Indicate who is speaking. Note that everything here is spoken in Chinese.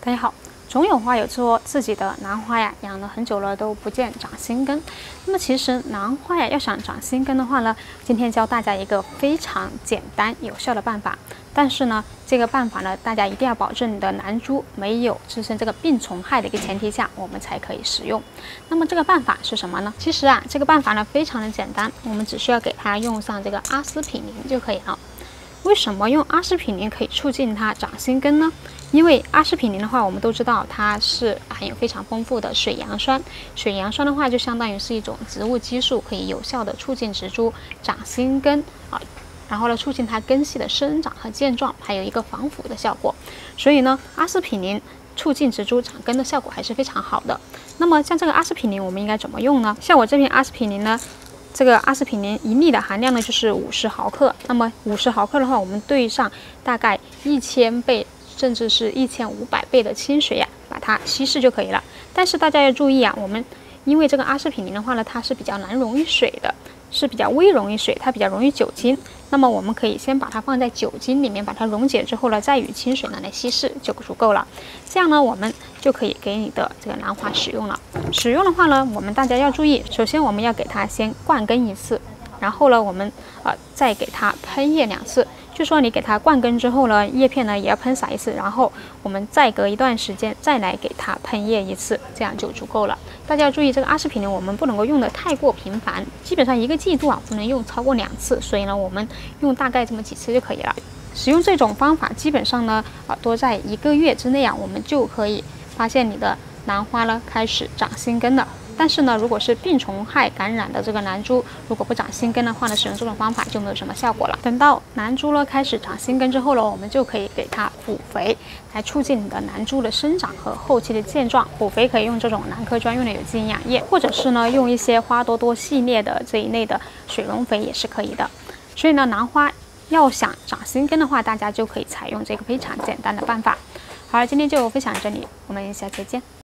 Speaker 1: 大家好，总有话友说自己的兰花呀养了很久了都不见长新根。那么其实兰花呀要想长新根的话呢，今天教大家一个非常简单有效的办法。但是呢，这个办法呢，大家一定要保证你的兰株没有滋生这个病虫害的一个前提下，我们才可以使用。那么这个办法是什么呢？其实啊，这个办法呢非常的简单，我们只需要给它用上这个阿司匹林就可以了。为什么用阿司匹林可以促进它长新根呢？因为阿司匹林的话，我们都知道它是含有非常丰富的水杨酸。水杨酸的话，就相当于是一种植物激素，可以有效的促进植株长新根啊，然后呢，促进它根系的生长和健壮，还有一个防腐的效果。所以呢，阿司匹林促进植株长根的效果还是非常好的。那么像这个阿司匹林，我们应该怎么用呢？像我这片阿司匹林呢，这个阿司匹林一粒的含量呢就是50毫克。那么50毫克的话，我们兑上大概1000倍甚至是1500倍的清水呀，把它稀释就可以了。但是大家要注意啊，我们因为这个阿司匹林的话呢，它是比较难溶于水的，是比较微溶于水，它比较溶于酒精。那么我们可以先把它放在酒精里面，把它溶解之后呢，再与清水呢来稀释就足够了。这样呢，我们就可以给你的这个兰花使用了。使用的话呢，我们大家要注意，首先我们要给它先灌根一次，然后呢，我们再给它喷叶2次。就说你给它灌根之后呢，叶片呢也要喷洒1次，然后我们再隔一段时间再来给它喷叶1次，这样就足够了。大家要注意，这个阿司匹林我们不能够用的太过频繁，基本上1个季度啊不能用超过2次，所以呢我们用大概这么几次就可以了。使用这种方法，基本上呢多在1个月之内啊，我们就可以发现你的兰花呢开始长新根了。但是呢，如果是病虫害感染的这个兰株，如果不长新根的话呢，使用这种方法就没有什么效果了。等到兰株呢开始长新根之后呢，我们就可以给它补肥，来促进你的兰株的生长和后期的健壮。补肥可以用这种兰科专用的有机营养液，或者是呢用一些花多多系列的这一类的水溶肥也是可以的。所以呢，兰花要想长新根的话，大家就可以采用这个非常简单的办法。好了，今天就分享这里，我们下期见。